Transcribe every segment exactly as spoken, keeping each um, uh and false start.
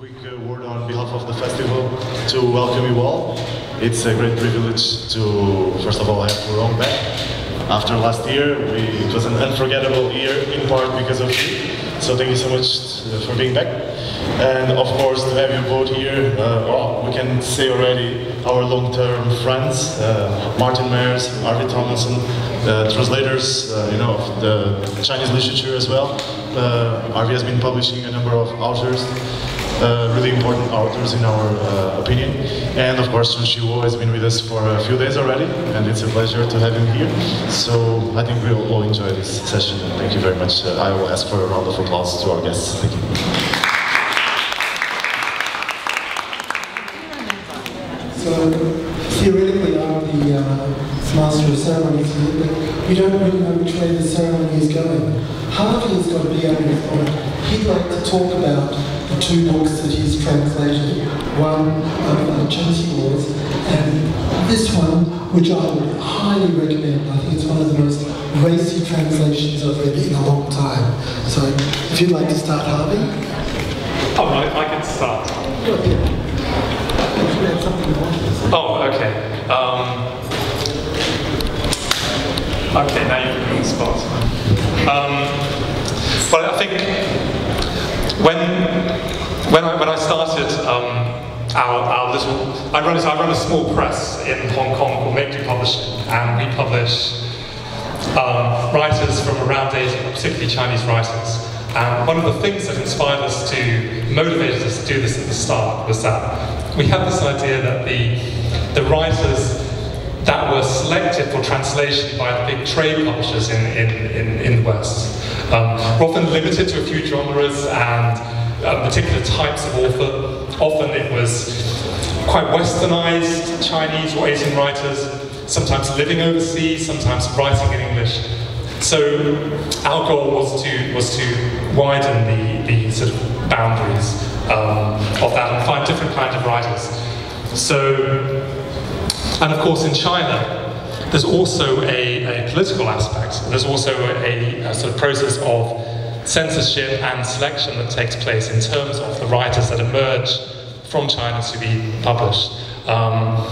quick uh, word on behalf of the festival to welcome you all. It's a great privilege to, first of all, have Murong back. After last year, we, it was an unforgettable year, in part because of you. So thank you so much for being back. And of course, to have you both here, uh, well, we can say already our long-term friends, uh, Martin Merz, Harvey, Tomlinson, uh, translators, uh, you know, of the Chinese literature as well. Uh, Harvey has been publishing a number of authors, uh, really important authors in our uh, opinion. And of course, Xiwo has been with us for a few days already, and it's a pleasure to have him here. So I think we'll all enjoy this session, and thank you very much. Uh, I will ask for a round of applause to our guests. Thank you. So, theoretically, I'm the uh, master of ceremonies here, but we don't really know which way the ceremony is going. Harvey has got to be under his point. He'd like to talk about the two books that he's translated, one of uh, Chen and this one, which I would highly recommend. I think it's one of the most racy translations I've read in a long time. So, if you'd like to start, Harvey. Oh, I, I can start. Go ahead. Oh, okay. Um, okay, now you're putting me on the spot. Um, well, I think when when I when I started um, our our little, I run I run a small press in Hong Kong called Make Do Publishing, and we publish um, writers from around Asia, particularly Chinese writers. And one of the things that inspired us to motivate us to do this at the start was that we had this idea that the, the writers that were selected for translation by the big trade publishers in, in, in, in the West um, were often limited to a few genres and um, particular types of author. Often it was quite westernized Chinese or Asian writers, sometimes living overseas, sometimes writing in English. So our goal was to was to widen the, the sort of boundaries um, of that and find different kinds of writers. So, and of course in China, there's also a, a political aspect. There's also a, a sort of process of censorship and selection that takes place in terms of the writers that emerge from China to be published. Um,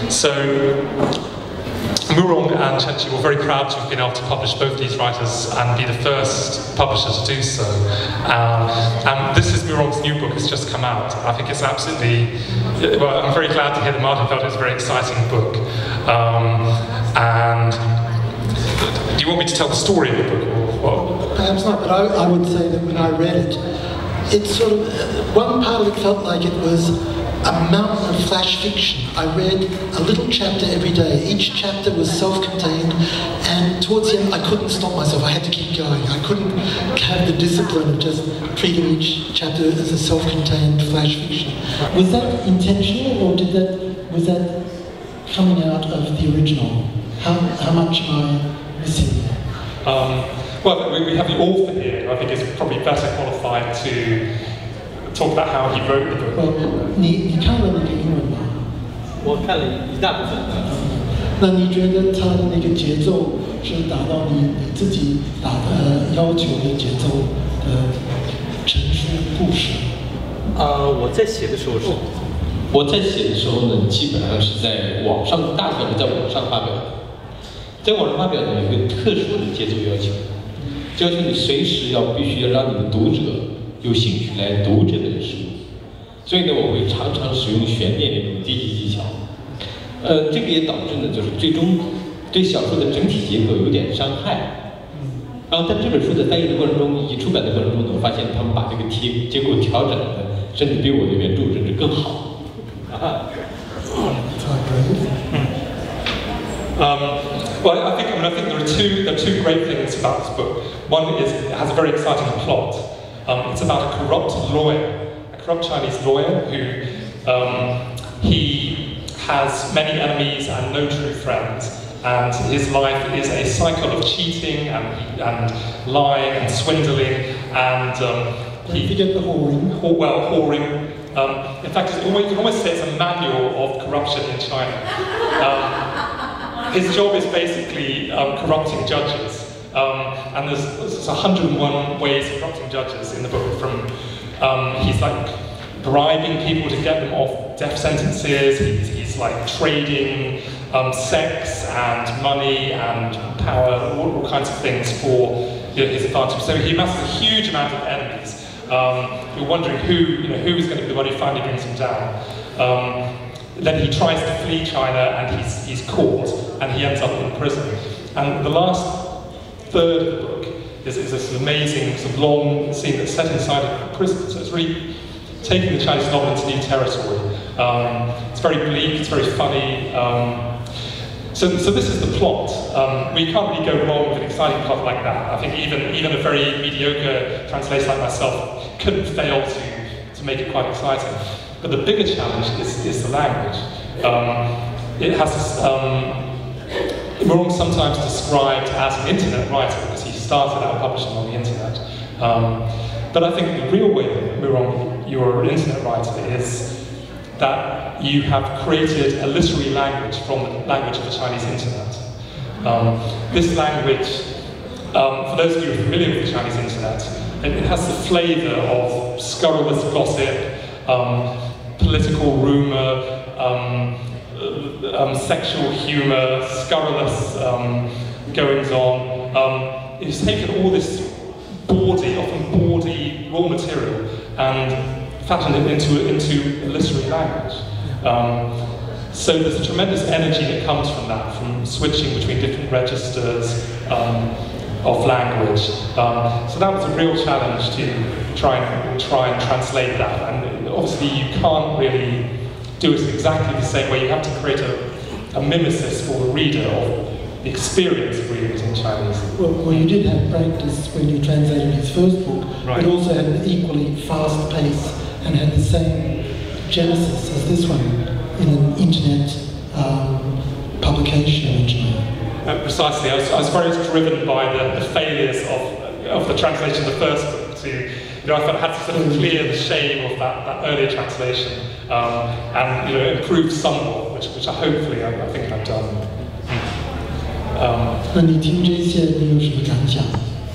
so. Murong and Chen were very proud to have been able to publish both these writers and be the first publisher to do so. Um, and this is Murong's new book, it's just come out. I think it's absolutely, well, I'm very glad to hear that Martin felt it was a very exciting book. Um, and do you want me to tell the story of the book? Or what? Perhaps not, but I, I would say that when I read it, it sort of, uh, one part of it felt like it was a mountain of flash fiction. I read a little chapter every day. Each chapter was self-contained, and towards the end I couldn't stop myself. I had to keep going. I couldn't have the discipline of just treating each chapter as a self-contained flash fiction. Was that intentional, or did that was that coming out of the original? How, how much am I missing there? Um, well, we, we have the author here, who I think is probably better qualified to talk about how he wrote the book. Well, 你你看了那个英文吗？ 我看了一大部分。 那你觉得他的那个节奏是达到你你自己打的要求的节奏的陈述故事？ 呃，我在写的时候是， 我在写的时候呢，基本上是在网上，大部分是在网上发表的。在网上发表呢，有一个特殊的节奏要求，要求你随时要必须要让你的读者有兴趣来读这本书，所以呢，我会常常使用悬念这种低级技巧。呃，这个也导致呢，就是最终对小说的整体结构有点伤害。然后在这本书的翻译的过程中，以及出版的过程中呢，我发现他们把这个结结构调整的，甚至比我的原著甚至更好。啊。 Um, well, I think I mean I think there are two there are two great things about this book. One is it has a very exciting plot. Um, it's about a corrupt lawyer, a corrupt Chinese lawyer who um, he has many enemies and no true friends, and his life is a cycle of cheating and and lying and swindling and um, he forget the whoring. Whore, well, whoring. Um, in fact, it's almost, you can almost say it's a manual of corruption in China. Um, his job is basically um, corrupting judges. Um, and there's, there's one hundred and one ways of corrupting judges in the book. From um, he's like bribing people to get them off death sentences. He's, he's like trading um, sex and money and power, all, all kinds of things for you know, his advantage. So he amasses a huge amount of enemies. Um, you're wondering who, you know, who is going to be the one who finally brings him down. Um, then he tries to flee China and he's, he's caught and he ends up in prison. And the last third of the book is, is this amazing sort of long scene that's set inside a prison. So it's really taking the Chinese novel into new territory. Um, it's very bleak, it's very funny. Um, So, so this is the plot. Um, we can't really go wrong with an exciting plot like that. I think even, even a very mediocre translator like myself couldn't fail to, to make it quite exciting. But the bigger challenge is, is the language. Um, it has this, um, Murong sometimes described as an internet writer because he started out publishing on the internet. Um, but I think the real way that Murong, you're an internet writer is that you have created a literary language from the language of the Chinese internet. Um, this language, um, for those of you who are familiar with the Chinese internet, it, it has the flavour of scurrilous gossip, um, political rumour, um, uh, um, sexual humour, scurrilous um, goings-on. Um, it has taken all this bawdy, often bawdy raw material and fashioned it into, into a literary language. Um, so there's a tremendous energy that comes from that, from switching between different registers um, of language. Um, so that was a real challenge to try and, try and translate that. And obviously you can't really do it exactly the same way. You have to create a, a mimesis for the reader of the experience of reading it in Chinese. Well, well, you did have practice when you translated his first book, right. but also had an equally fast pace and had the same genesis as this one in an internet um, publication originally. Uh, precisely. I was, I was very driven by the, the failures of, of the translation of the first book. To, you know, I felt I had to sort of clear the shame of that, that earlier translation um, and you know, improve somewhat, which, which I hopefully I, I think I've done. 那你听这些，你有什么感想？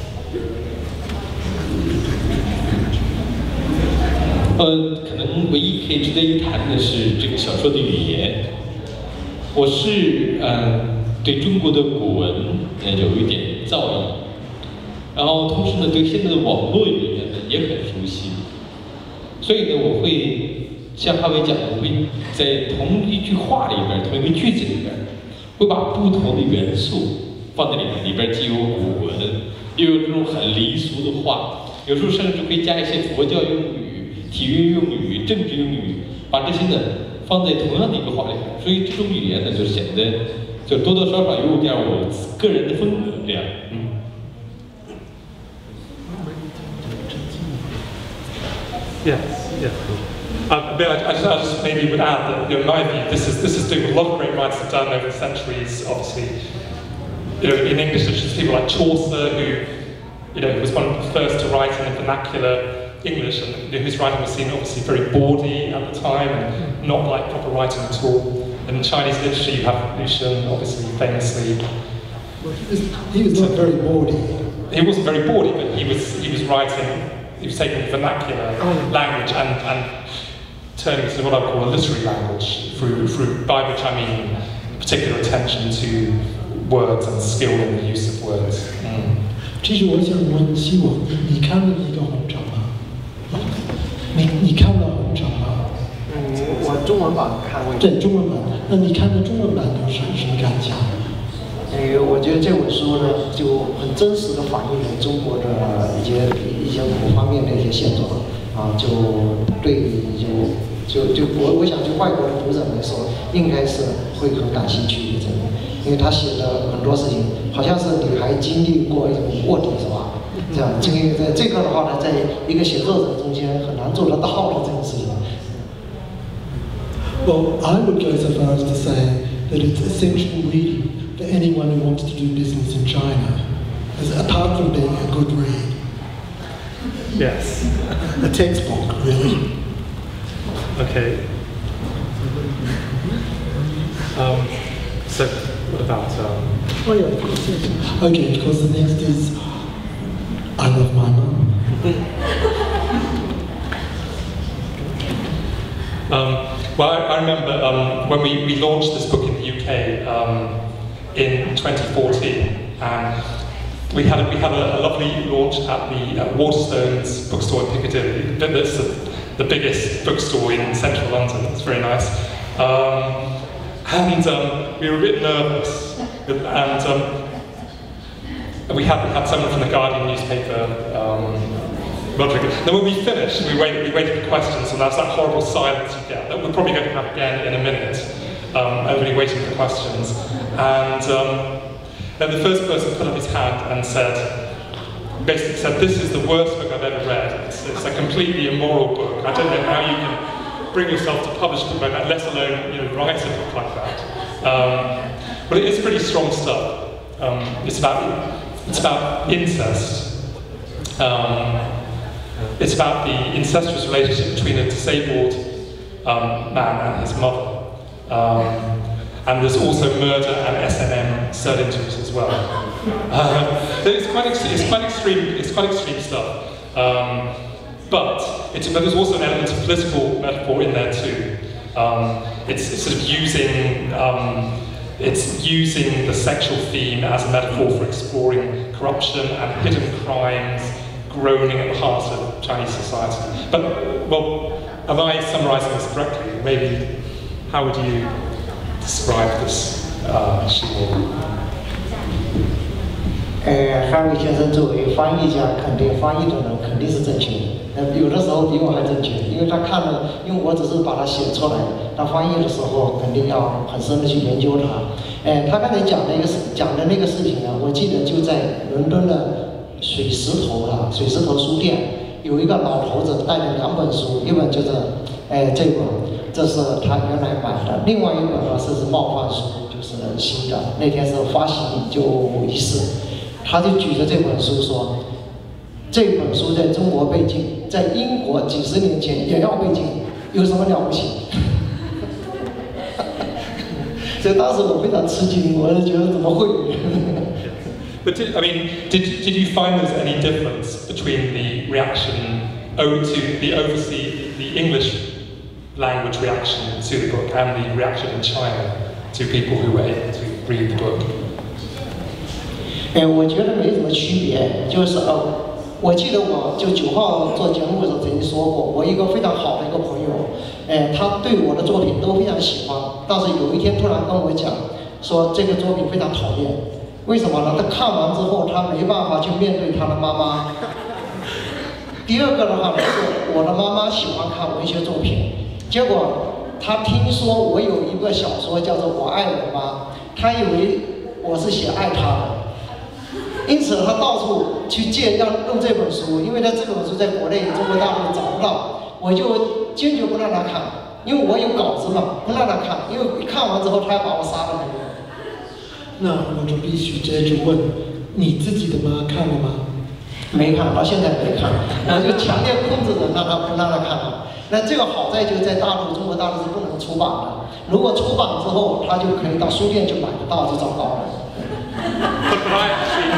呃，可能唯一可以值得一谈的是这个小说的语言。我是呃对中国的古文呃有一点造诣，然后同时呢对现在的网络语言呢也很熟悉，所以呢我会像哈维讲的，我会在同一句话里边、同一个句子里边，会把不同的元素放在里面，里边既有古文，又有这种很离俗的话，有时候甚至会加一些佛教用语、体育用语、政治用语，把这些呢放在同样的一个话里面，所以这种语言呢就显得就多多少少有点我个人的风格这样，嗯。 Yes, yes. Um, but I, I, just, I just maybe would add that, you know, in my view, this is this is doing what a lot of great writers have done over the centuries. Obviously, you know, in English, there's people like Chaucer, who, you know, was one of the first to write in vernacular English, and you know, whose writing was seen obviously very bawdy at the time and not like proper writing at all. And in Chinese literature, you have Xuecun, obviously, famously. Well, he was, he was not very bawdy. He wasn't very bawdy, but he was he was writing. He was taking vernacular oh. language and, and turning it to what I would call a literary language through, through by which I mean particular attention to words and skill in the use of words. 其实我想问希我，你看了一个红场吗？你你看了红场吗？ 嗯，我中文版看过。 对，中文版。那你看的中文版有什什么感想？ 呃，我觉得这本书呢，就很真实的反映了中国的一些一些某方面的一些现状啊，就对就就就我我想就外国的读者来说，应该是会很感兴趣的，真的，因为他写的很多事情，好像是你还经历过一种卧底是吧？这样，这个这个的话呢，在一个写作者中间很难做得到的这种事情。 Well, I would go so far as to say that it's essential reading for anyone who wants to do business in China, as apart from being a good read. Yes. A textbook, really. Okay. Um, so, what about... Um... Oh yeah, of course, yes. Okay, of course, the next is I Love My Mum. Um, well, I, I remember um, when we, we launched this book in the U K um, in twenty fourteen, and we had a, we had a, a lovely launch at the uh, Waterstones bookstore in Piccadilly. That's the, the biggest bookstore in central London. It's very nice. Um, and um, we were a bit nervous, and um, we had, we had someone from the Guardian newspaper, um, Roderick. Then when we finished, we waited, we waited for questions, and that's that horrible silence you get that we're probably going to have again in a minute. Um, everybody waiting for questions. And um, then the first person put up his hand and said, basically said, this is the worst book I've ever read. It's, it's a completely immoral book. I don't know how you can bring yourself to publish a book like that, let alone you know, write a book like that. Um, but it is pretty strong stuff. Um, it's about it's about incest. Um, it's about the incestuous relationship between a disabled um, man and his mother. Um, and there's also murder and S and M set into it as well. Uh, so it's quite it's quite extreme it's quite extreme stuff. Um, but it's but there's also an element of political metaphor in there too. Um, it's, it's sort of using um, it's using the sexual theme as a metaphor for exploring corruption and hidden crimes groaning at the heart of Chinese society. But well, am I summarising this correctly? Maybe. How would you describe this uh, Xiwo? 呃 ，Harvey 先生作为翻译家，肯定翻译的人肯定是正确的。呃，有的时候比我还正确，因为他看了，因为我只是把它写出来，他翻译的时候肯定要很深的去研究它。呃，他刚才讲的一个事，讲的那个事情呢，我记得就在伦敦的水石头啊，水石头书店，有一个老头子带了两本书，一本就是，呃，这本。 这是他原来买的，另外一本呢是是冒犯书，就是新的。那天是发行就仪式，他就举着这本书说，这本书在中国被禁，在英国几十年前也要被禁，有什么了不起？所以当时我非常吃惊，我就觉得怎么会？ But did, I mean, did did you find there's any difference between the reaction to the overseas, the English language reaction to the book and the reaction in China to people who were able to read the book? 哎，我觉得没什么区别，就是呃，我记得我就九号做节目的时候曾经说过，我一个非常好的一个朋友，哎，他对我的作品都非常喜欢，但是有一天突然跟我讲，说这个作品非常讨厌，为什么呢？他看完之后，他没办法去面对他的妈妈。第二个的话呢，是我的妈妈喜欢看文学作品。 结果他听说我有一个小说叫做《我爱我妈》，他以为我是写爱她的，因此他到处去借要用这本书，因为他这本书在国内中国大陆找不到，我就坚决不让他看，因为我有稿子嘛，不让他看，因为看完之后他要把我杀了。 那我就必须接着问，你自己的妈看了吗？ 没看，到现在没看，我就强烈控制着让他不让他看了。 那这个好在就在大陆，中国大陆是不能出版的。如果出版之后，他就可以到书店去买得到，就找到了。 But I actually,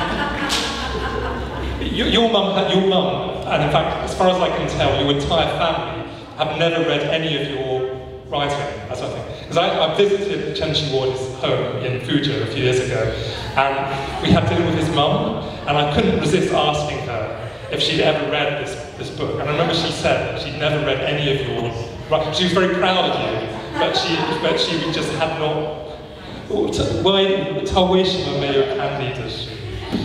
your, your mum, your mum, and in fact, as far as I can tell, your entire family have never read any of your writing, as I think. Because I, I visited Chen Xiwo's home in Fuzhou a few years ago, and we had dinner with his mum, and I couldn't resist asking her if she'd ever read this, this book. And I remember she said that she'd never read any of yours. Right, she was very proud of you, but she, but she just had not. 为他为什么没有看你的书？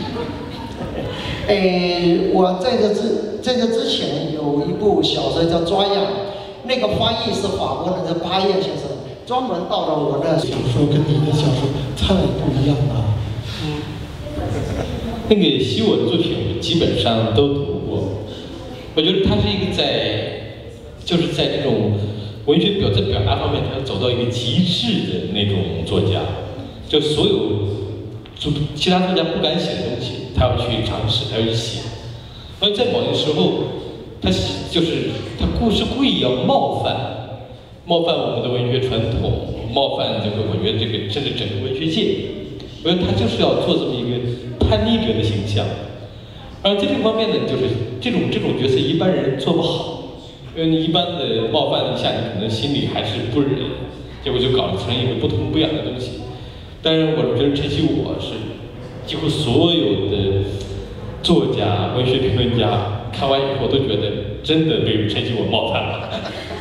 诶，我在这之在这之前有一部小说叫《抓痒》，那个翻译是法国人的巴彦先生，专门到了我的小说跟你的小说太不一样了。 嗯。那个西我的作品我基本上都读过，我觉得他是一个在，就是在这种文学表在表达方面，他走到一个极致的那种作家，就所有其他作家不敢写的东西，他要去尝试，他要去写。而在某些时候，他就是他故是故意要冒犯，冒犯我们的文学传统，冒犯这个我觉得这个甚至整个文学界。我觉得他就是要做这么一个叛逆者的形象，而在这方面呢，就是这种这种角色一般人做不好， 因为你一般的冒犯一下，你可能心里还是不忍，结果就搞成一个不痛不痒的东西。但是我觉得陈其我是几乎所有的作家、文学评论家看完以后都觉得真的被陈其我冒犯了。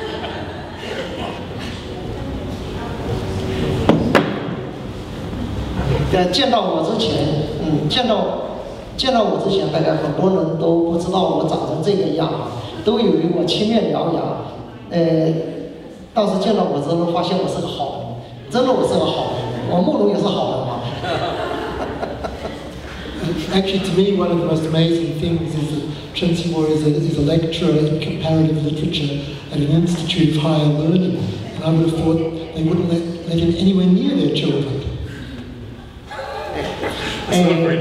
呃，见到我之前，嗯，见到见到我之前，大概很多人都不知道我长成这个样啊，都以为我青面獠牙。呃，当时见到我之后，发现我是个好人，真的我是个好人。我慕容也是好人嘛。 Actually, to me, one of the most amazing things is that Chen Xiwo is a, is a lecturer in comparative literature at an institute of higher learning, and I would have thought they wouldn't let, let him anywhere near their children. 哎，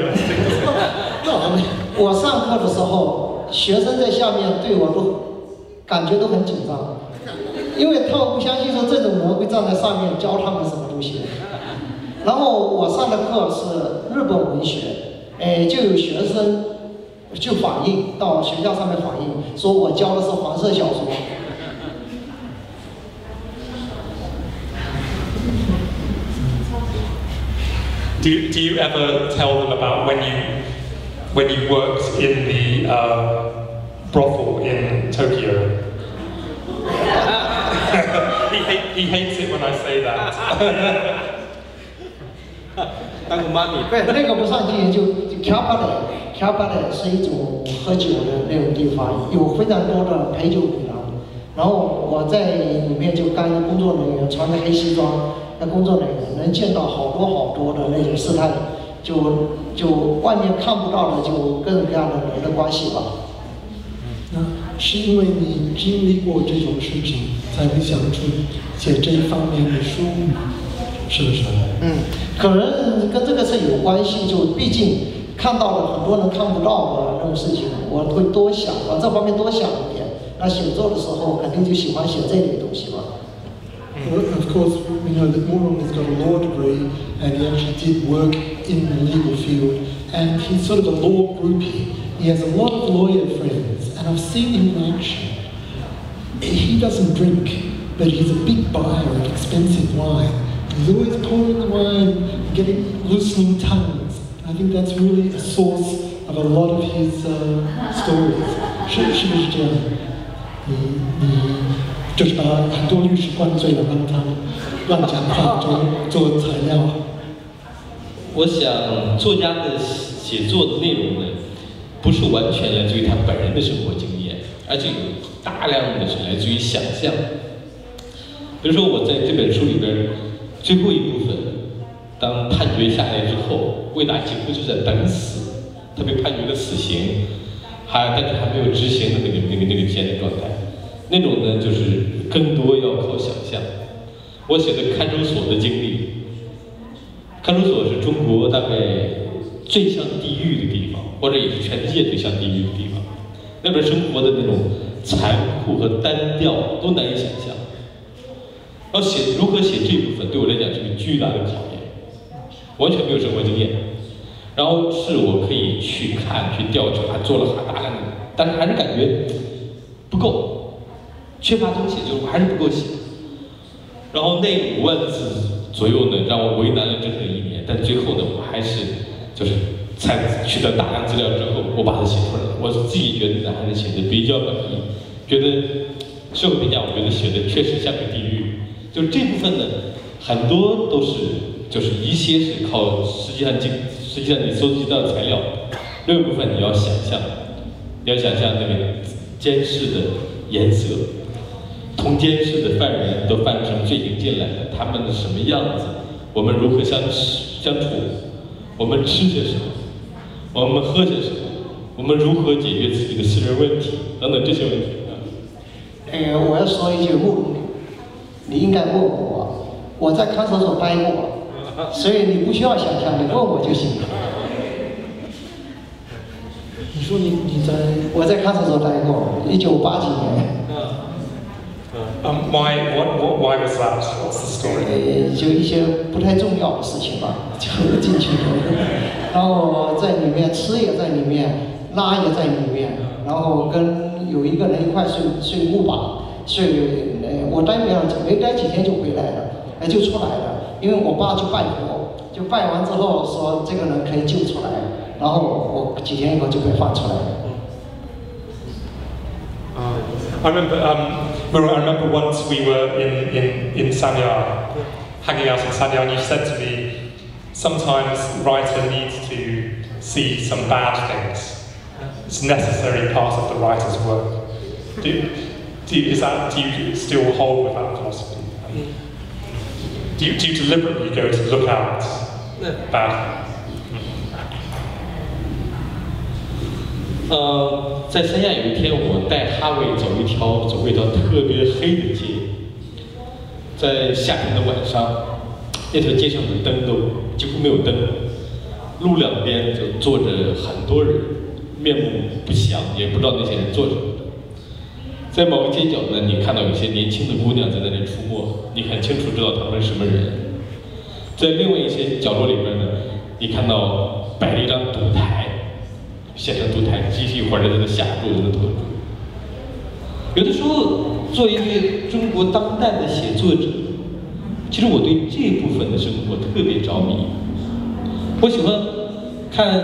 我上课的时候，学生在下面对我都感觉都很紧张，因为他们不相信说这种人会站在上面教他们什么东西。然后我上的课是日本文学，哎，就有学生就反映到学校上面反映，说我教的是黄色小说。 Do you, do you ever tell them about when you when you worked in the uh, brothel in Tokyo? he, hate, he hates it when I say that. 当个妈咪。 对，那个不上去就就 cabaret，cabaret 是一种喝酒的那种地方，有非常多的陪酒女郎。然后我在里面就当一个工作人员，穿着黑西装。那工作人员能见到好多好多的那种事态，就就外面看不到的，就各种各样的人的关系吧。 那是因为你经历过这种事情，才会想出写这一方面的书，是不是？ 嗯，可能跟这个是有关系，就毕竟看到了很多人看不到的那种事情，我会多想，往这方面多想一点。那写作的时候肯定就喜欢写这类东西吧。 Well, of course, we know that Murong has got a law degree and he actually did work in the legal field, and he's sort of a law groupie. He has a lot of lawyer friends, and I've seen him in action. He doesn't drink, but he's a big buyer of expensive wine. He's always pouring the wine, getting loosening tongues. I think that's really a source of a lot of his uh, stories. 是是不是这样？你你。就是把很多律师灌醉了，让他乱讲话，做做材料。 我想，作家的写作的内容呢，不是完全来自于他本人的生活经验，而且有大量的是来自于想象。比如说，我在这本书里边最后一部分，当判决下来之后，魏达几乎就在等死，他被判决了死刑，还但是还没有执行的那个那个那个监的状态。那种呢，就是更多要靠想象。我写的看守所的经历，看守所是中国大概最像地狱的地方，或者也是全世界最像地狱的地方。那边生活的那种残酷和单调都难以想象。要写如何写这部分，对我来讲是个巨大的考验，完全没有生活经验。然后是我可以去看、去调查，做了大量的，但是还是感觉不够。缺乏东西，就是我还是不够写。然后那五万字左右呢，让我为难了整整一年。但最后呢，我还是就是在取得大量资料之后，我把它写出来了。我自己觉得呢，还是写的比较满意。觉得社会评价，我觉得写的确实像个地狱。就这部分呢，很多都是就是一些是靠实际上经实际上你搜集到的材料，另一部分你要想象，你要想象那个监视的颜色。同监视的犯人都犯成罪行进来了，他们是什么样子？我们如何相相处？我们吃些什么？我们喝些什么？我们如何解决自己的私人问题？等等这些问题啊。 呃，我要说一句，慕容，你应该问我，我在看守所待过，所以你不需要想象，你问我就行了。 你说你你在我在看守所待过，一九八几年。 Um, why, what, what, why was that? What's the story? 呃，就一些不太重要的事情吧，就进去了，然后在里面吃也在里面，拉也在里面， 然后跟有一个人一块睡睡木板，睡呃我待没有没待几天就回来了，哎就出来了，因为我爸去拜佛，就拜完之后说这个人可以救出来，然后我几天以后就被放出来了。 I remember, um, I remember once we were in, in, in Sanya, hanging out in Sanya, and you said to me, sometimes the writer needs to see some bad things. It's a necessary part of the writer's work. Do, do, is that, do you still hold with that philosophy? Do you, do you deliberately go to look out bad? 呃，在三亚有一天，我带哈维走一条走过一条特别黑的街，在夏天的晚上，那条街上的灯都几乎没有灯，路两边就坐着很多人，面目不详，也不知道那些人做什么的。在某个街角呢，你看到有些年轻的姑娘在那里出没，你很清楚知道她们是什么人。在另外一些角落里边呢，你看到摆了一张赌台。 现成赌台，继续一会儿在那下注，在那赌注。有的时候，作为一个中国当代的写作者，其实我对这部分的生活特别着迷。我喜欢看，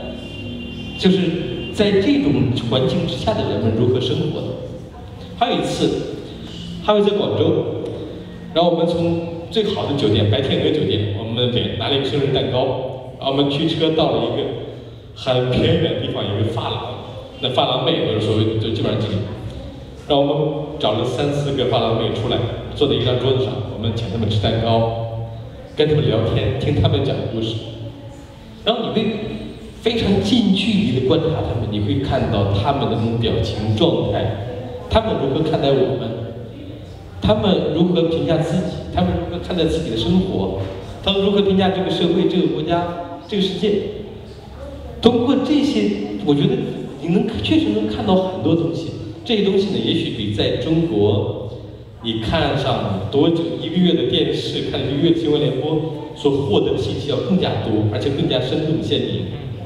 就是在这种环境之下的人们如何生活的。还有一次，还有在广州，然后我们从最好的酒店白天鹅酒店，我们给拿了一个生日蛋糕，然后我们驱车到了一个。 很偏远的地方有一个发廊，那发廊妹就是所谓就基本上这里，让我们找了三四个发廊妹出来，坐在一张桌子上，我们请他们吃蛋糕，跟他们聊天，听他们讲故事，然后你会非常近距离的观察他们，你会看到他们的那种表情状态，他们如何看待我们，他们如何评价自己，他们如何看待自己的生活，他们如何评价这个社会、这个国家、这个世界。 通过这些，我觉得你能确实能看到很多东西。这些东西呢，也许比在中国你看上多久一个月的电视、看一个月的新闻联播所获得的信息要更加多，而且更加生动鲜明。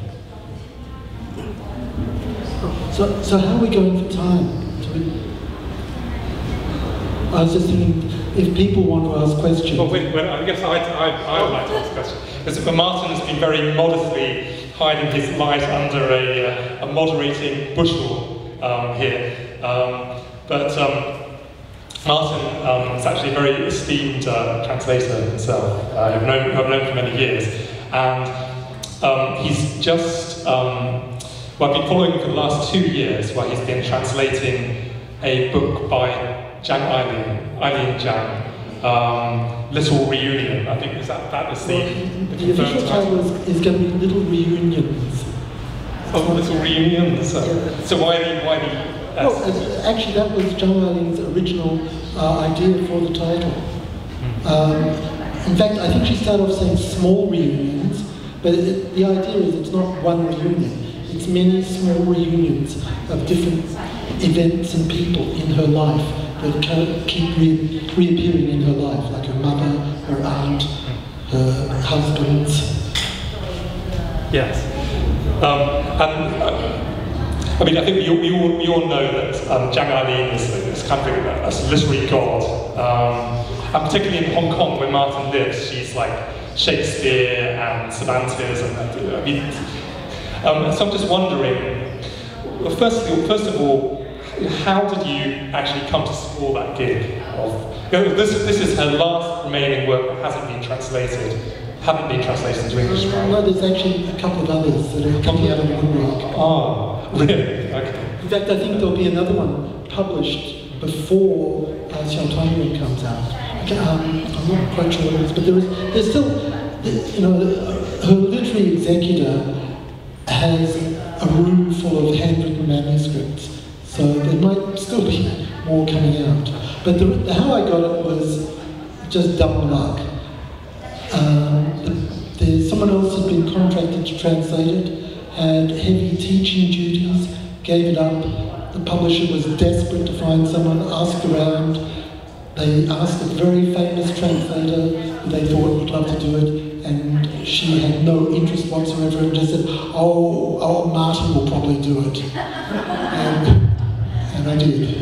So, so how are we going for time? I was just thinking, if people want to ask questions. Well, wait, well I guess I, I, I would like to ask a question. Because Martin has been very modestly hiding his light under a, uh, a moderating bushel um, here. Um, but um, Martin um, is actually a very esteemed uh, translator himself. Uh, I've known, I've known for many years. And um, he's just, um, well, I've been following him for the last two years where he's been translating a book by Zhang Eileen, Eileen Zhang, um, Little Reunion. I think is that, that is the, well, the, the official title is, is going to be Little Reunions. Oh, Little Reunions. So, yeah. so why the, why the Well, uh, actually, that was Zhang Eileen's original uh, idea for the title. Um, in fact, I think she started off saying small reunions, but it, the idea is it's not one reunion. It's many small reunions of different events and people in her life that kind of keep re reappearing in her life, like her mother, her aunt, her husbands. Yes. Um, and, uh, I mean, I think we all, we all, we all know that um, Zhang Eileen is, is kind of a, a literary god. Um, and particularly in Hong Kong, where Martin lives, she's like Shakespeare and Cervantes. And, uh, I mean, um, so I'm just wondering, well, first, first of all, how did you actually come to score that gig? Of, you know, this, this is her last remaining work that hasn't been translated. Haven't been translated into English, right? No, there's actually a couple of others that are coming out of the woodwork. Oh, really? Okay. In fact, I think there'll be another one published before uh, Xuecun comes out. Um, I'm not quite sure what it is, but there is, there's still, you know, her literary executor has a room full of handwritten manuscripts, so there might still be more coming out. But the, the, how I got it was just dumb luck. Um, there's someone else had been contracted to translate it, had heavy teaching duties, gave it up. The publisher was desperate to find someone, asked around. They asked a very famous translator who they thought would love to do it, and she had no interest whatsoever and just said, oh, oh Martin will probably do it. And, and I did.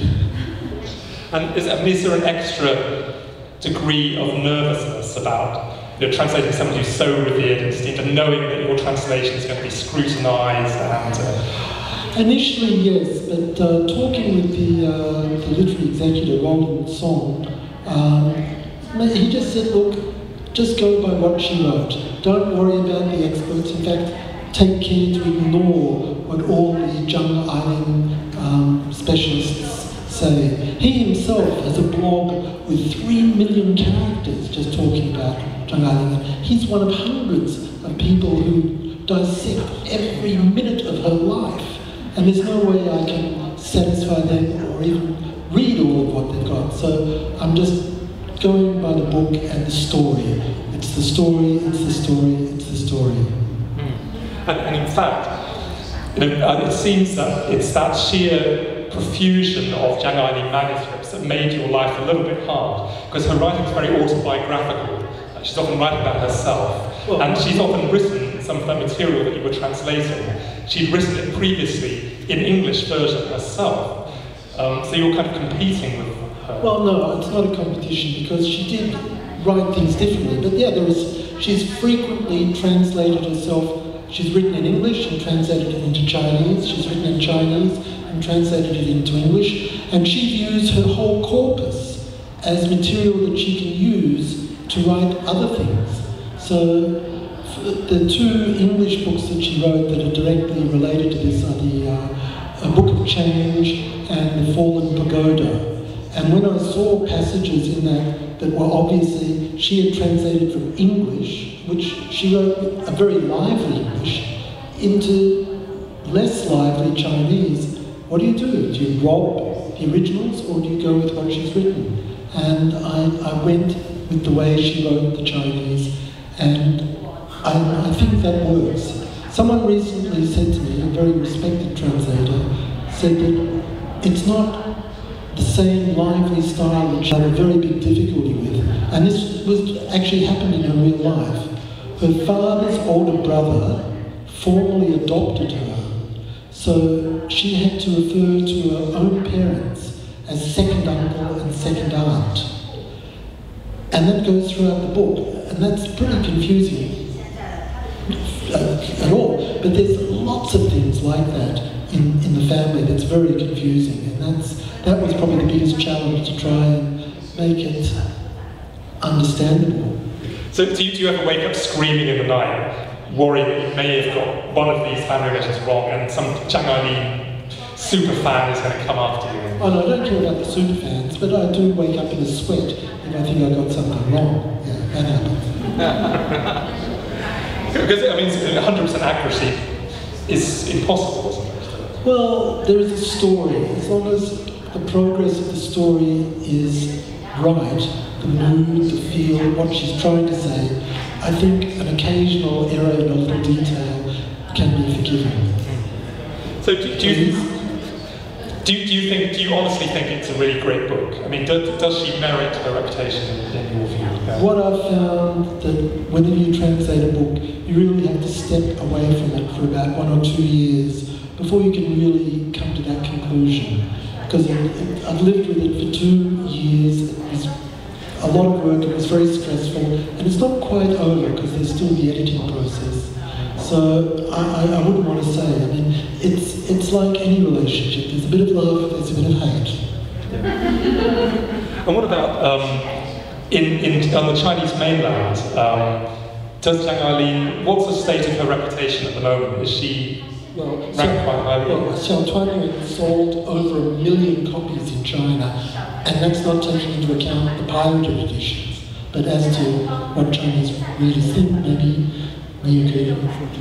And is, I mean, is there an extra degree of nervousness about you know, translating someone who's so revered and esteemed and knowing that your translation is going to be scrutinised and... Uh... Initially, yes, but uh, talking with the, uh, the literary executive, Roland Song, um, he just said, look, just go by what she wrote. Don't worry about the experts. In fact, take care to ignore what all the Zhang Ailing um, specialists say. He himself has a blog with three million characters just talking about Zhang Ailing. He's one of hundreds of people who dissect every minute of her life. And there's no way I can satisfy them or even read all of what they've got. So I'm just going by the book and the story. It's the story, it's the story, it's the story. Mm. And, and in fact, you know, it seems that it's that sheer profusion of Zhang Ailing manuscripts that made your life a little bit hard, because her writing is very autobiographical. She's often writing about herself, well, and she's often written some of that material that you were translating. She'd written it previously in English version herself, um, so you're kind of competing with her. Well, no, it's not a competition because she did write things differently. But yeah, there is. She's frequently translated herself. She's written in English and translated it into Chinese. She's written in Chinese and translated it into English. And she views her whole corpus as material that she can use to write other things. So the two English books that she wrote that are directly related to this are the uh, A Book of Change and The Fallen Pagoda. And when I saw passages in that that were obviously she had translated from English, which she wrote a very lively English, into less lively Chinese, what do you do? Do you rob the originals or do you go with what she's written? And I, I went with the way she wrote the Chinese, and I, I think that works. Someone recently said to me, a very respected translator, said that it's not the same lively style which I had a very big difficulty with. And this was actually happened in her real life. Her father's older brother formally adopted her, so she had to refer to her own parents as second uncle and second aunt. And that goes throughout the book, and that's pretty confusing uh, at all. But there's lots of things like that in, in the family that's very confusing, and that's that was probably the biggest challenge, to try and make it understandable. So do you, do you ever wake up screaming in the night, worried that you may have got one of these family relations wrong and some Zhang Ailing super fan is going to come after you? Oh no, I don't care about the super fans, but I do wake up in a sweat if I think I got something wrong. Yeah, that happens. Because, I mean, one hundred percent accuracy is impossible, isn't it? Well, there is a story. As long as the progress of the story is right, the mood, the feel, what she's trying to say, I think an occasional error in a little detail can be forgiven. So do, do you do, do you think do you honestly think it's a really great book? I mean, does, does she merit her reputation in, in your view? What I've found that whenever you translate a book, you really have to step away from it for about one or two years before you can really come to that conclusion. Because I've lived with it for two years, it was a lot of work, it was very stressful, and it's not quite over because there's still the editing process. So I, I, I wouldn't want to say, I mean, it's, it's like any relationship, there's a bit of love, there's a bit of hate. And what about, um, in, in, on the Chinese mainland, um, does Zhang Ailing, what's the state of her reputation at the moment? Is she Well, ranked quite highly? Well, Xuecun sold over a million copies in China, and that's not taking into account the pirated editions. But as to what Chinese readers think, maybe we agree.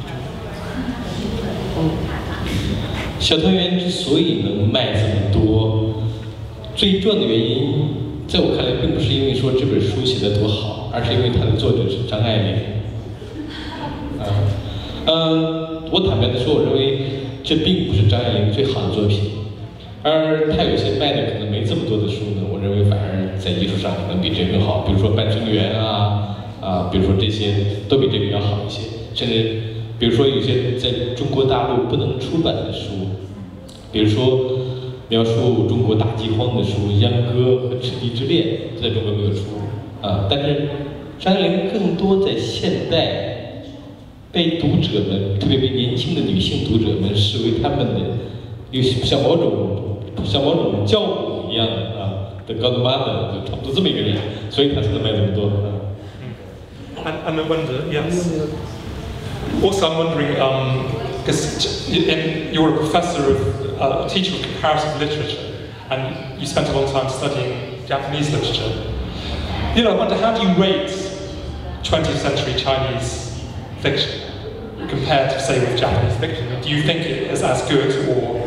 小团圆之所以能卖这么多，最重要的原因，在我看来，并不是因为说这本书写得多好，而是因为它的作者是张爱玲。啊，嗯。我坦白的说，我认为这并不是张爱玲最好的作品，而她有些卖的可能没这么多的书呢，我认为反而在艺术上可能比这更好，比如说《半生缘》啊， 啊，比如说这些都比这个要好一些，甚至比如说有些在中国大陆不能出版的书，比如说描述中国大饥荒的书《秧歌》和《赤地之恋》在中国没有出啊，但是张爱玲更多在现代被读者们，特别被年轻的女性读者们视为他们的有像某种像某种教母一样的啊的godmother，就差不多这么一个人，所以他才能卖这么多啊。 And, and I wonder, yes. Also, I'm wondering, because um, you're a professor of, uh, a teacher of comparative literature, and you spent a long time studying Japanese literature. You know, I wonder, how do you rate twentieth century Chinese fiction compared to, say, with Japanese fiction? Do you think it is as good or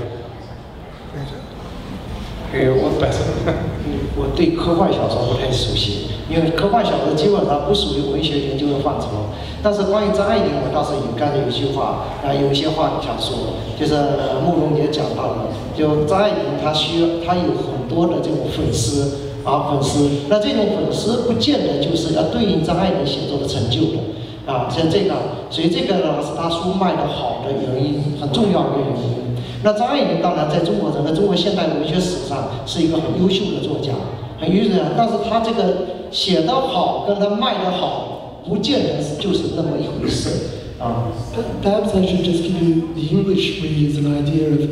better? 我对科幻小说不太熟悉，因为科幻小说基本上不属于文学研究的范畴。但是关于张爱玲，我倒是有刚才有一句话啊，有一些话想说，就是慕容也讲到了，就张爱玲她需要，她有很多的这种粉丝啊，粉丝。那这种粉丝不见得就是要对应张爱玲写作的成就的啊，像这个，所以这个呢是她书卖得好的原因，很重要的原因。那张爱玲当然在中国整个中国现代文学史上是一个很优秀的作家，很优秀的，但是她这个写得好跟她卖得好，不见得就是那么一回事啊。 Perhaps I should just give you the English readers an idea of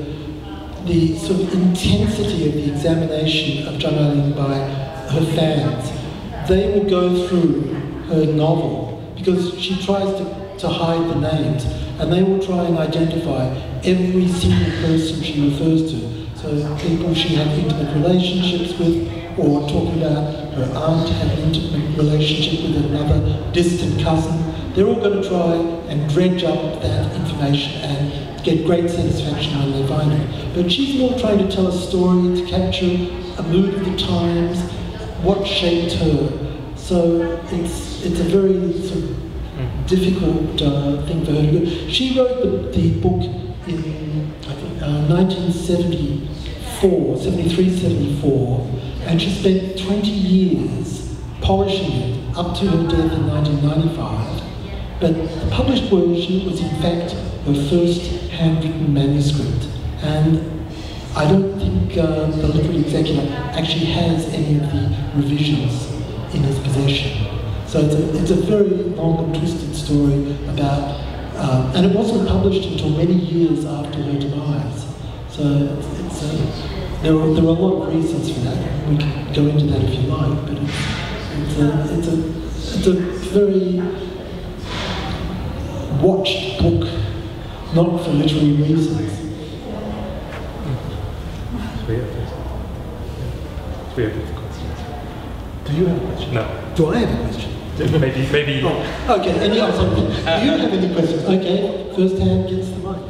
the sort of intensity of the examination of Zhang Ailing by her fans. They will go through her novel because she tries to, to hide the names, and they will try and identify every single person she refers to. So people she had intimate relationships with, or talking about her aunt had an intimate relationship with another distant cousin. They're all going to try and dredge up that information and get great satisfaction when they find it. But she's more trying to tell a story, to capture a mood of the times, what shaped her. So it's it's a very sort of difficult uh, thing for her to do. She wrote the, the book in I think uh, nineteen seventy-four, seventy-three, seventy-four, and she spent twenty years polishing it up to her death in nineteen ninety-five. But the published version was in fact her first handwritten manuscript, and I don't think uh, the literary executor actually has any of the revisions in his possession. So it's a, it's a very long and twisted story about, um, and it wasn't published until many years after her demise. So it's, it's a, there, are, there are a lot of reasons for that. We can go into that if you like, but it's, it's, a, it's, a, it's a very watched book, not for literary reasons. We have we have questions. Do you have a question? No. Do I have a question? Maybe, maybe. Oh, okay, any other? Do you have any questions? Okay, first hand gets the mic.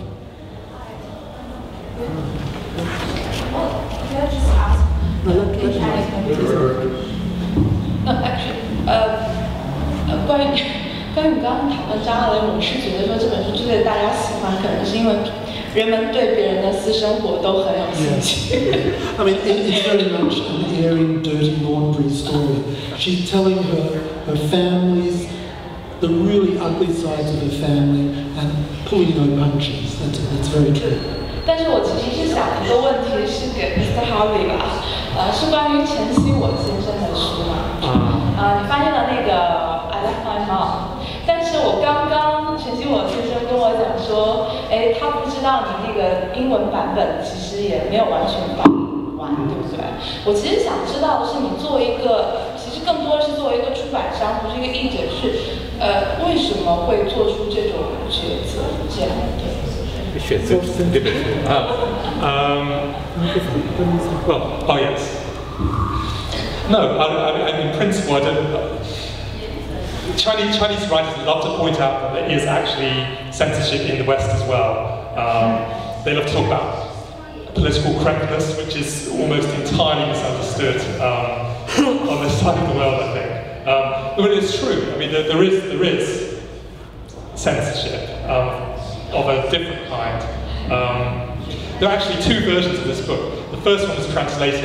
Can I just ask? No, not in Chinese, no, actually, 呃，关于关于你刚刚谈的张爱玲，我是觉得说这本书之所以大家喜欢，可能是因为人们对别人的私生活都很有兴趣。 I mean, it, it's very much an airing, dirty laundry story. She's telling her her family's, the really ugly sides of her family, and pulling no punches. That's that's very true. 但是我其实是想一个问题是给 Mister Harvey 吧，呃，是关于陈希我先生的书嘛？啊，呃，你发现了那个 I Left My Mom。但是我刚刚陈希我先生跟我讲说，哎，他不知道你那个英文版本其实也没有完全翻完，对不对？我其实想知道的是，你作为一个，其实更多是作为一个出版商，不是一个译者，是呃，为什么会做出这种抉择？这样的选择对不对？啊，嗯，well, oh yes. No, I, I, I in principle, I don't. Chinese, Chinese writers love to point out that there is actually censorship in the West as well. Um, they love to talk about political correctness, which is almost entirely misunderstood um, on this side of the world, I think. Um, but it's true. I mean, there, there is there is censorship um, of a different kind. Um, there are actually two versions of this book. The first one was translated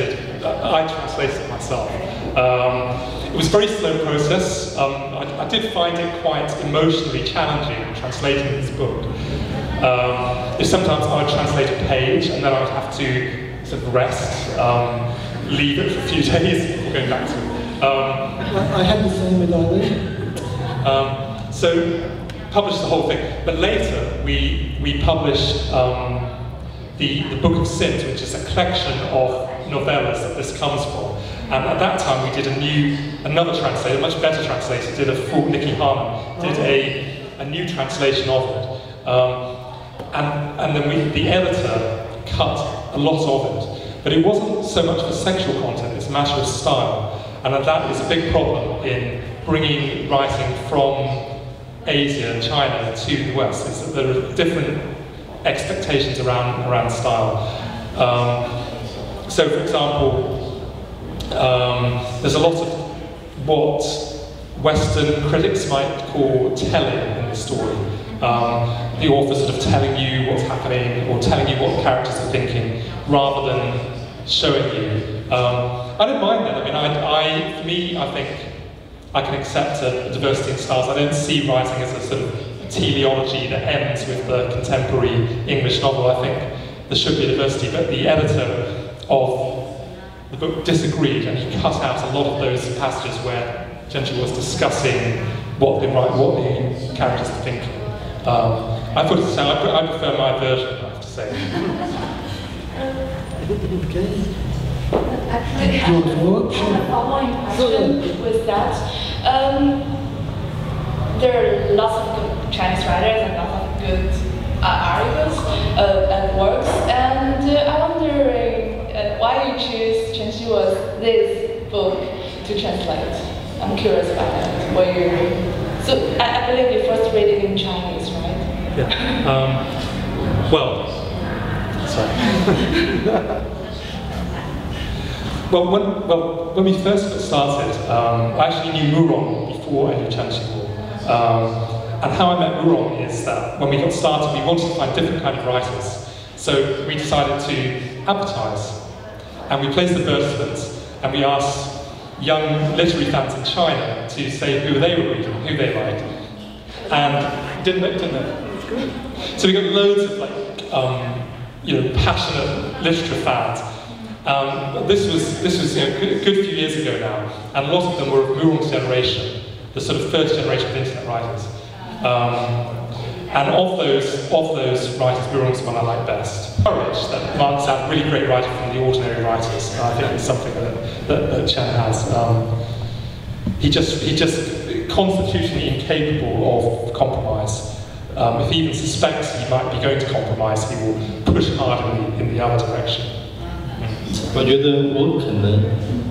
I translated it myself. Um, it was a very slow process. Um, I, I did find it quite emotionally challenging translating this book. Um, sometimes I would translate a page and then I would have to sort of rest, um, leave it for a few days before going back to it. Um, I, I had the same with Eileen. Um, so, published the whole thing. But later, we, we published um, the, the Book of Sins, which is a collection of novellas that this comes from. And at that time, we did a new, another translator, much better translator, did a full, Nikki Harman, did a, a new translation of it. Um, and, and then we, the editor cut a lot of it. But it wasn't so much for sexual content, it's a matter of style. And that is a big problem in bringing writing from Asia and China to the West, is that there are different expectations around, around style. Um, so, for example, um, there's a lot of what Western critics might call telling in the story. Um, the author sort of telling you what's happening, or telling you what the characters are thinking, rather than showing you. Um, I don't mind that. I mean, I, I, for me, I think I can accept a, a diversity in styles. I don't see writing as a sort of teleology that ends with the contemporary English novel. I think there should be a diversity, but the editor of the book disagreed, and he cut out a lot of those passages where Chen was discussing what the, what the characters are thinking. Um, I put it down, I, I prefer my version, I have to say. Okay. Actually, I have a following question with that. Um, there are lots of good Chinese writers and lots of good uh, articles uh, and works, and uh, I'm wondering uh, why you choose Chen Xiwo's this book to translate. I'm curious about that. Were you, so I, I believe you first read it in Chinese, right? Yeah. Um, well, sorry. Well, when, well, when we first got started, um, I actually knew Murong before I knew Chen Xiwo. Um, and how I met Murong is that when we got started, we wanted to find different kind of writers. So we decided to advertise. And we placed advertisements, and we asked young literary fans in China to say who they were reading, who they liked. And didn't they? Didn't they? So we got loads of like, um, you know, passionate literature fans. Um, this was, this was you know, a good, good few years ago now, and a lot of them were of Murong's generation, the sort of first generation of internet writers. Um, and of those, of those writers, Murong's one I like best. Courage that marks out really great writing from the ordinary writers. And I think it's something that, that, that Chen has. Um, he just, he just constitutionally incapable of compromise. Um, if he even suspects he might be going to compromise, he will push hard in the, in the other direction. 我觉得我可能，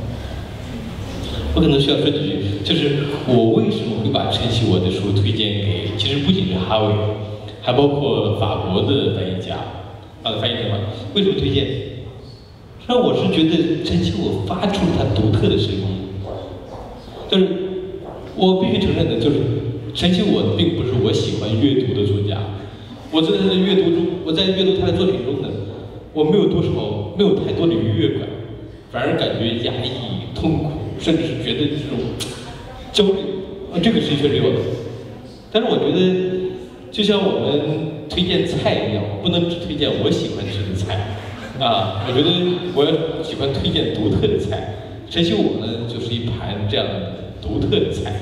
我可能需要说几句，就是我为什么会把陈曦我的书推荐给，其实不仅是哈维，还包括法国的翻译家，啊，翻译者嘛，为什么推荐？实际上我是觉得陈曦我发出了他独特的声音，就是我必须承认的，就是陈曦我并不是我喜欢阅读的作家，我在他的阅读中，我在阅读他的作品中呢。 我没有多少，没有太多的愉悦感，反而感觉压抑、痛苦，甚至是觉得这种焦虑啊，这个是确实有的。但是我觉得，就像我们推荐菜一样，不能只推荐我喜欢吃的菜啊。我觉得我要喜欢推荐独特的菜，陈曦我呢就是一盘这样的独特的菜。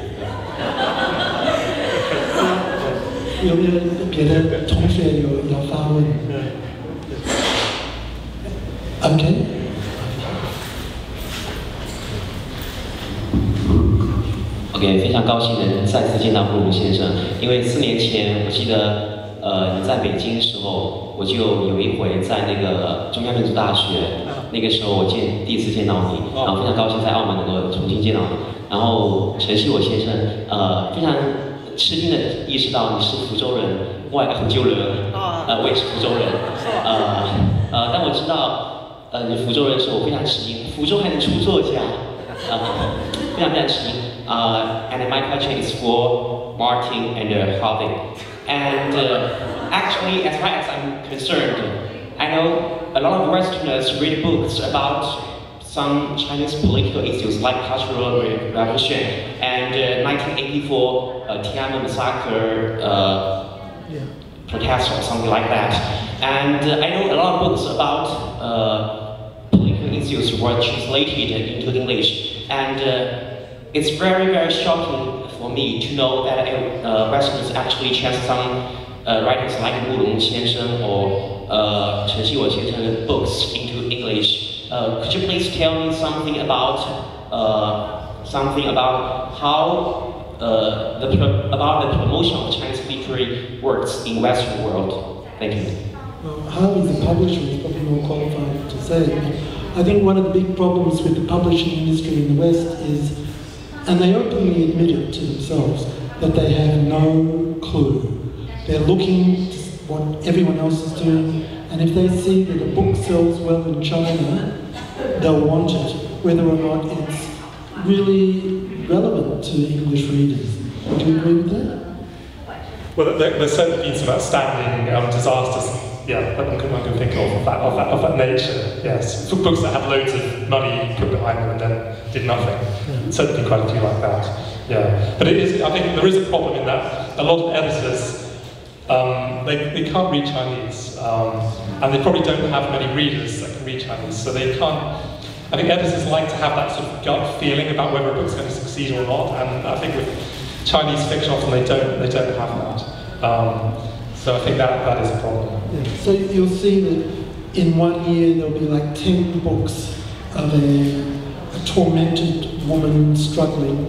有没有别的同学有要发问？ OK。 OK， 非常高兴能再次见到布鲁先生，因为四年前我记得，呃，你在北京的时候，我就有一回在那个中央民族大学，那个时候我见第一次见到你，然后非常高兴在澳门能够重新见到你。然后陈曦我先生，呃，非常吃惊的意识到你是福州人，外福州人，呃，我也是福州人，呃呃，但我知道。 呃，你福州人的时候，我非常吃惊，福州还能出作家，呃，非常非常吃惊。Uh, and my question is for Martin and uh, Harvey. And uh, actually, as far as I'm concerned, I know a lot of Westerners read books about some Chinese political issues like Cultural Revolution and uh, nineteen eighty-four uh, Tiananmen massacre uh, yeah. protest or something like that. And uh, I know a lot of books about uh, political issues were translated into English, and uh, it's very, very shocking for me to know that uh, Westerners actually translate some uh, writings like Murong Xiansheng or uh, Chen Xiwo Xuecun books into English. Uh, could you please tell me something about uh, something about how uh, the pro about the promotion of Chinese literary works in Western world? Thank you. Well, Harvey's a publisher, is probably more qualified to say it. I think one of the big problems with the publishing industry in the West is, and they openly admit it to themselves, that they have no clue. They're looking to what everyone else is doing, and if they see that a book sells well in China, they'll want it, whether or not it's really relevant to English readers. Would you agree with that? Well, there, there's certainly been some outstanding um, disasters, yeah, that one can, one can think of, of that, of, that, of that nature, yes. For books that had loads of money put behind them and then did nothing. Yeah. Certainly quite a few like that, yeah. But it is, I think there is a problem in that a lot of editors, um, they, they can't read Chinese, um, and they probably don't have many readers that can read Chinese, so they can't, I think editors like to have that sort of gut feeling about whether a book's going to succeed or not, and I think with Chinese fiction often they don't, they don't have that. Um, so I think that, that is a problem. Yeah. So you'll see that in one year there'll be like ten books of a, a tormented woman struggling,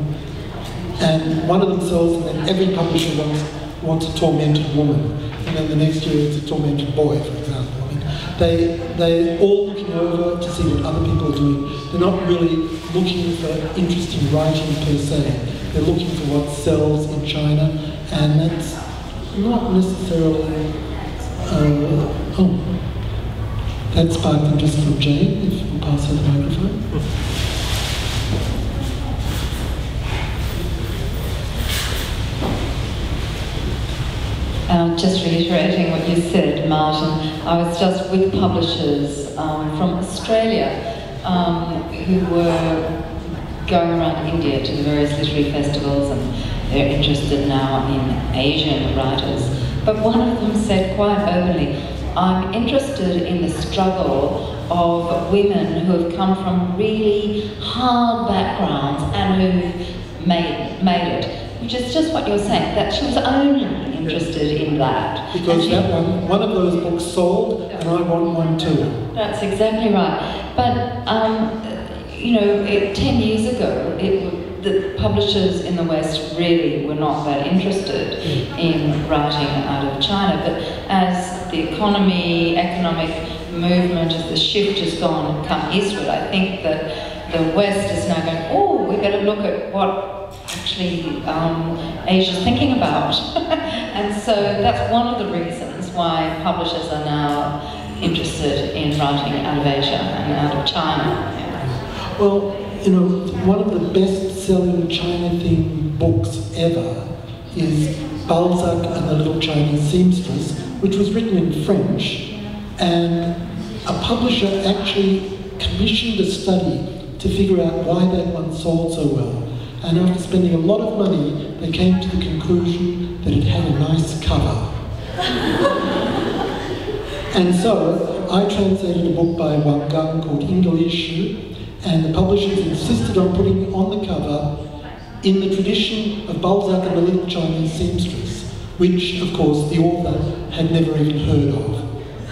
and one of them sells, and then every publisher wants, wants a tormented woman, and then the next year it's a tormented boy, for example. I mean, they, they're all looking over to see what other people are doing. They're not really looking for interesting writing per se. They're looking for what sells in China, and that's not necessarily, uh, oh, that sparked interest from Jane, if you pass her the microphone. Uh, just reiterating what you said, Martin, I was just with publishers um, from Australia um, who were going around India to the various literary festivals, and they're interested now in Asian writers. But one of them said quite openly, I'm interested in the struggle of women who have come from really hard backgrounds and who've made, made it, which is just what you're saying, that she was only interested in that. Because she, that one, one of those books sold, and I want one too. That's exactly right. But, um, you know, it, ten years ago, it, the publishers in the West really were not that interested in writing out of China. But as the economy, economic movement, as the shift has gone and come eastward, I think that the West is now going, oh, we better look at what actually um, Asia's thinking about. And so that's one of the reasons why publishers are now interested in writing out of Asia and out of China. Well, you know, one of the best-selling China-themed books ever is Balzac and the Little Chinese Seamstress, which was written in French, and a publisher actually commissioned a study to figure out why that one sold so well. And after spending a lot of money, they came to the conclusion that it had a nice cover. And so, I translated a book by Wang Gang called English, and the publishers insisted on putting on the cover in the tradition of Balzac and the Little Chinese Seamstress, which, of course, the author had never even heard of.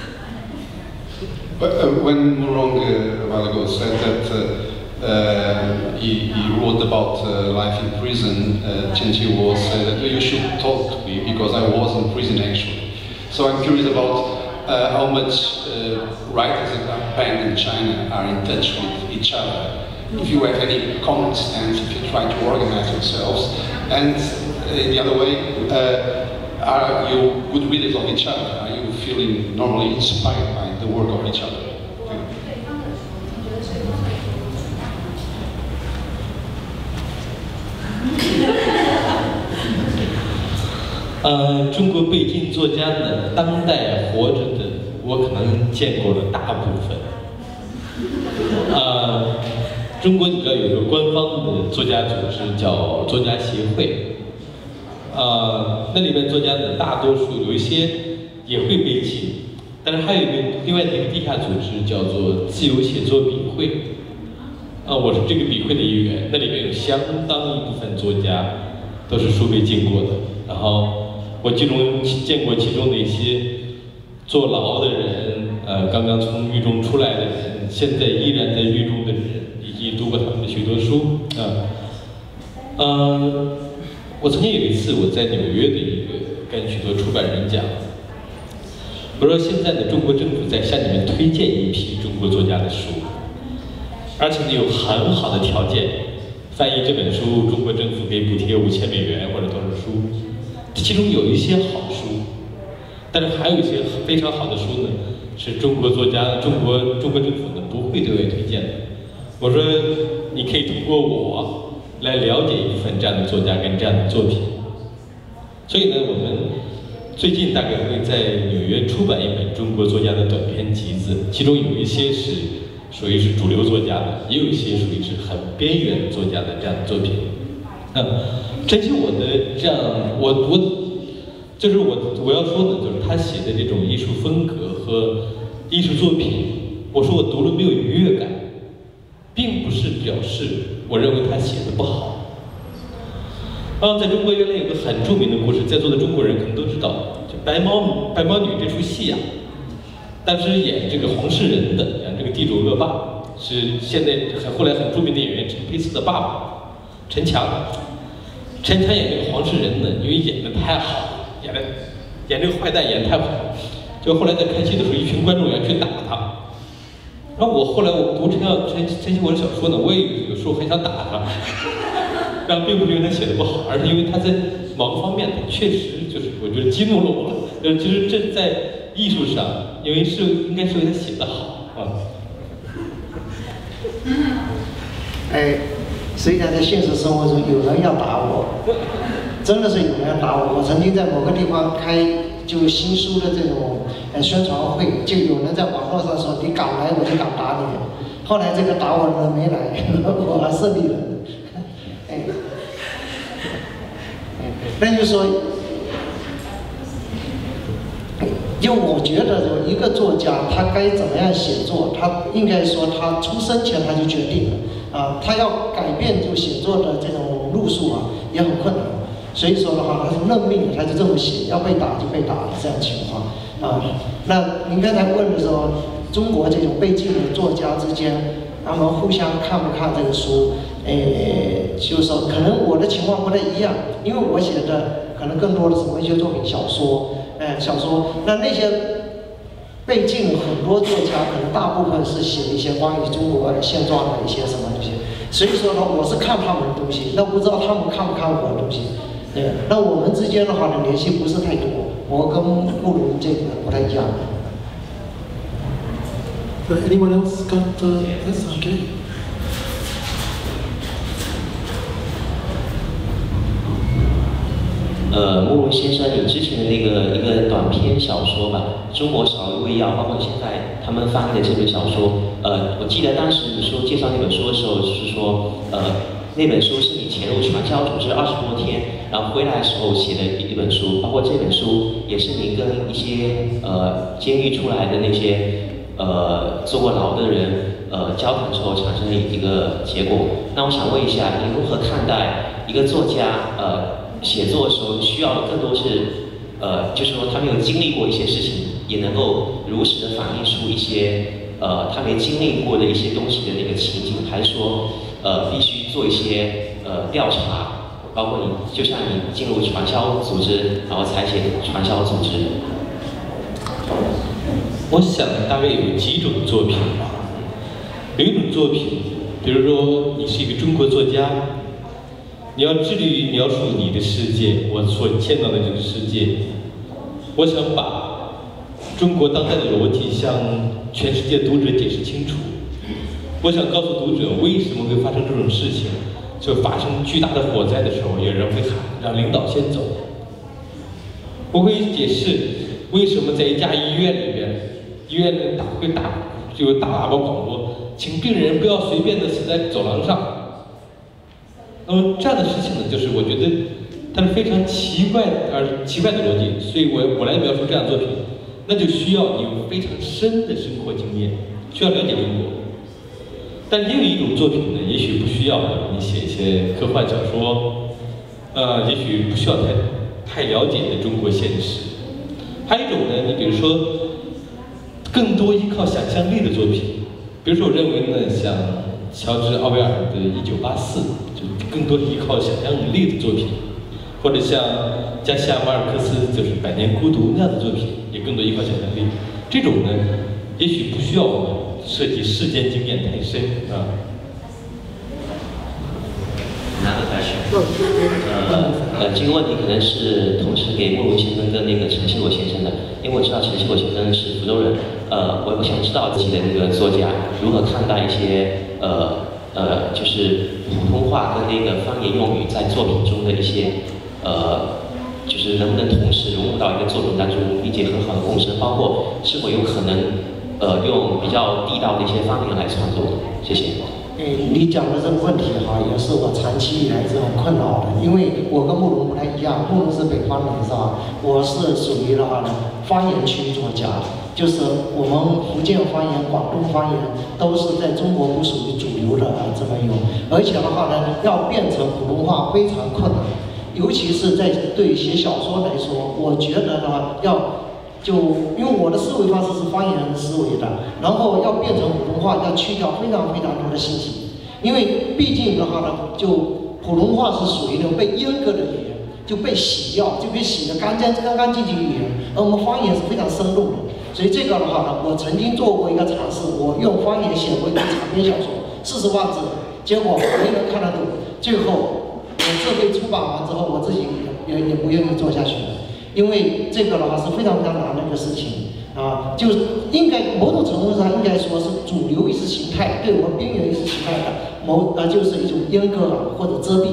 But, uh, when Murong uh, a while ago said that uh, uh, he, he wrote about uh, life in prison, uh, Chen Xiwo said, you should talk to me because I was in prison actually. So I'm curious about uh, how much uh, writers that are banned in China are in touch with each other. If you have any common stance, if you try to organize yourselves, and uh, the other way, uh, are you good readers of each other? Are you feeling normally inspired by the work of each other? Thank you. 呃，中国北京作家呢，当代活着的，我可能见过了大部分。呃。 中国你知道有一个官方的作家组织叫作家协会，呃，那里面作家的大多数有一些也会被禁，但是还有一个另外的一个地下组织叫做自由写作笔会，啊、呃，我是这个笔会的一员，那里面有相当一部分作家都是书被禁过的，然后我其中见过其中的一些坐牢的人，呃，刚刚从狱中出来的人，现在依然在狱中的人，以及读过他们的许多书，啊，嗯、呃，我曾经有一次我在纽约的一个跟许多出版人讲，我说现在的中国政府在向你们推荐一批中国作家的书，而且呢有很好的条件，翻译这本书，中国政府给补贴五千美元或者多少书，其中有一些好书。但是还有一些非常好的书呢，是中国作家、中国中国政府呢不会对外推荐的。我说，你可以通过我来了解一部分这样的作家跟这样的作品。所以呢，我们最近大概会在纽约出版一本中国作家的短篇集子，其中有一些是属于是主流作家的，也有一些属于是很边缘作家的这样的作品。嗯，真是我的这样，我我。就是我我要说的，就是他写的这种艺术风格和艺术作品，我说我读了没有愉悦感，并不是表示我认为他写的不好。啊，在中国原来有个很著名的故事，在座的中国人可能都知道，就白毛白毛女这出戏啊，当时演这个黄世仁的，演这个地主恶霸，是现在很后来很著名的演员陈佩斯的爸爸陈强。陈强演这个黄世仁呢，因为演得太好了。演的演这个坏蛋演得太好，就后来在看戏的时候，一群观众要去打他。然后我后来我读陈小陈陈其文的小说呢，我也有时候很想打他，然后并不是因为他写的不好，而是因为他在某个方面他确实就是我觉得激怒了我。呃，其实这在艺术上，因为是应该是因为他写得好啊。 哎，实际上在现实生活中，有人要打我。真的是有人要打我。我曾经在某个地方开就新书的这种呃宣传会，就有人在网络上说你敢来我就敢打你。后来这个打我的人没来，我还胜利了。哎，那就是说，就我觉得说一个作家他该怎么样写作，他应该说他出生前他就决定了啊，他要改变就写作的这种路数啊也很困难。所以说的话，他是认命的，他就这么写，要被打就被打这样情况啊。那您刚才问的时候，中国这种被禁的作家之间，他们互相看不看这个书？诶，就是说，可能我的情况不太一样，因为我写的可能更多的是文学作品、小说，哎，小说。那那些被禁很多作家，可能大部分是写一些关于中国现状的一些什么东西。所以说呢，我是看他们的东西，那不知道他们看不看我的东西。对，那我们之间的话呢，联系不是太多。我跟顾伦这个不太一样。 So anyone else got uh, this? Okay. 呃，慕容先生，你之前的那个一个短篇小说吧，《中国少儿卫药》，包括现在他们翻译的这本小说，呃，我记得当时你说介绍那本书的时候是说，呃。那本书是你潜入传销组织二十多天，然后回来的时候写的一本书，包括这本书也是您跟一些呃监狱出来的那些呃坐过牢的人呃交谈之后产生的一个结果。那我想问一下，您如何看待一个作家呃写作的时候需要更多是呃就是说他没有经历过一些事情，也能够如实的反映出一些呃他没经历过的一些东西的那个情景，还是说？呃，必须做一些呃调查，包括你，就像你进入传销组织，然后采写传销组织。 我想大概有几种作品吧。有一种作品，比如说你是一个中国作家，你要致力于描述你的世界，我所见到的这个世界。我想把中国当代的逻辑向全世界读者解释清楚。我想告诉读者为什么会发生这种事情，就发生巨大的火灾的时候，有人会喊让领导先走。我会解释为什么在一家医院里边，医院打会打就大喇叭广播， 请病人不要随便的死在走廊上。那么这样的事情呢，就是我觉得它是非常奇怪的，而奇怪的逻辑。所以我我来描述这样的作品，那就需要你有非常深的生活经验，需要了解中国。但也有一种作品呢，也许不需要你写一些科幻小说，呃，也许不需要太太了解的中国现实。还有一种呢，你比如说更多依靠想象力的作品，比如说我认为呢，像乔治·奥威尔的《一九八四》，就更多依靠想象力的作品，或者像加西亚·马尔克斯就是《百年孤独》那样的作品，也更多依靠想象力。这种呢，也许不需要我们涉及世间经验太深啊。 Another question. 呃呃，这个问题可能是同时给慕容先生跟那个陈锡果先生的，因为我知道陈锡果先生是福州人，呃，我我想知道自己的那个作家如何看待一些呃呃，就是普通话跟那个方言用语在作品中的一些呃，就是能不能同时融入到一个作品当中，并且很好的共生，包括是否有可能呃用比较地道的一些方言来创作。谢谢。 诶，你讲的这个问题哈，也是我长期以来这种困扰的，因为我跟慕容不太一样，慕容是北方人是吧？我是属于的话呢方言区作家，就是我们福建方言、广东方言都是在中国不属于主流的啊这么用，而且的话呢，要变成普通话非常困难，尤其是在对写小说来说，我觉得的话要。就因为我的思维方式是方言思维的，然后要变成普通话，要去掉非常非常多的信息，因为毕竟的话呢，就普通话是属于那种被阉割的语言，就被洗掉，就被洗得干干干干净净的语言，而我们方言是非常深入的，所以这个的话呢，我曾经做过一个尝试，我用方言写过一个长篇小说，四十万字，结果没人看得懂，最后我这被出版完之后，我自己也也不愿意做下去了。因为这个的话是非常非常难的一个事情啊，就是应该某种程度上应该说是主流意识形态对我们边缘意识形态的某呃就是一种阉割啊或者遮蔽。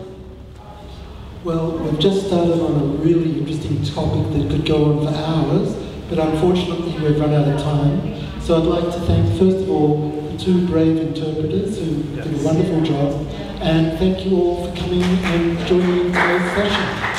Well, we've just started on a really interesting topic that could go on for hours, but unfortunately we've run out of time. So I'd like to thank first of all the two brave interpreters who did a wonderful job, and thank you all for coming and joining today's session.